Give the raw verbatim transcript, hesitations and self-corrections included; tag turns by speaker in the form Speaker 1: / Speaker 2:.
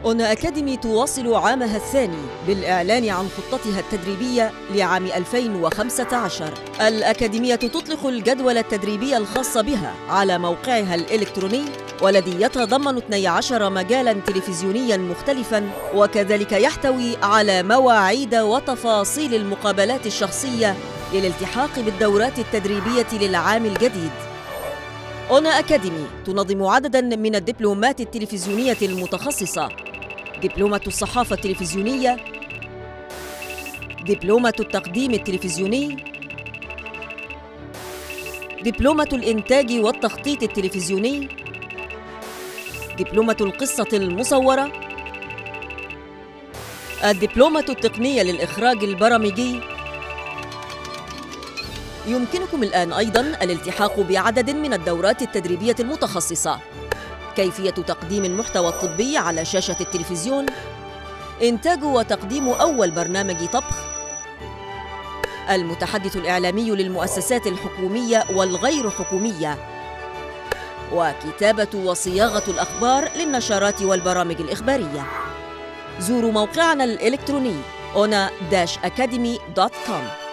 Speaker 1: أونا أكاديمي تواصل عامها الثاني بالإعلان عن خطتها التدريبية لعام ألفين وخمسة عشر. الأكاديمية تطلق الجدول التدريبي الخاص بها على موقعها الإلكتروني، والذي يتضمن اثني عشر مجالاً تلفزيونياً مختلفاً، وكذلك يحتوي على مواعيد وتفاصيل المقابلات الشخصية للالتحاق بالدورات التدريبية للعام الجديد. أونا أكاديمي تنظم عدداً من الدبلومات التلفزيونية المتخصصة: دبلومة الصحافة التلفزيونية، دبلومة التقديم التلفزيوني، دبلومة الإنتاج والتخطيط التلفزيوني، دبلومة القصة المصورة، الدبلومة التقنية للإخراج البرامجي. يمكنكم الآن أيضاً الالتحاق بعدد من الدورات التدريبية المتخصصة: كيفية تقديم المحتوى الطبي على شاشة التلفزيون، إنتاج وتقديم أول برنامج طبخ، المتحدث الإعلامي للمؤسسات الحكومية والغير حكومية، وكتابة وصياغة الأخبار للنشرات والبرامج الإخبارية. زوروا موقعنا الإلكتروني أونا أكاديمي دوت كوم.